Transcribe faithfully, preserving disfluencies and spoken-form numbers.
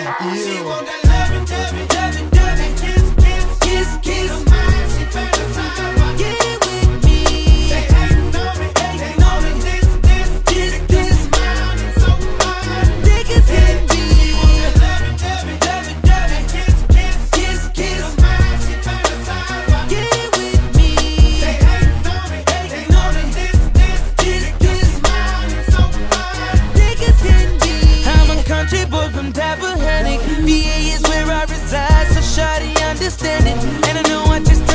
She want that loving, loving, loving, loving, kiss, kiss, kiss, kiss. Her mind, she fantasize about getting with me. They hating on me, they know me. This, this, this, this, mine is so fine. They can hit me. She want that loving, loving, loving, loving, kiss, kiss, kiss, kiss. Her mind, she fantasize about getting with me. They hating on me, they know me. This, this, this, this, mine is so fine. They can hit me. I'm a country boy from Tappahannock. V A is where I reside, so shawty understand it. And I know I just